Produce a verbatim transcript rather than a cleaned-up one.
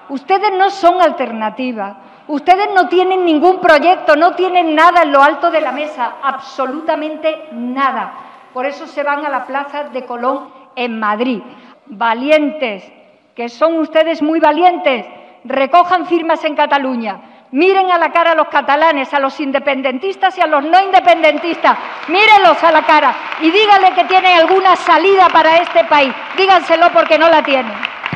Ustedes no son alternativa. Ustedes no tienen ningún proyecto, no tienen nada en lo alto de la mesa, absolutamente nada. Por eso se van a la Plaza de Colón en Madrid. Valientes, que son ustedes muy valientes, recojan firmas en Cataluña. Miren a la cara a los catalanes, a los independentistas y a los no independentistas. Mírenlos a la cara y díganle que tienen alguna salida para este país. Díganselo porque no la tienen.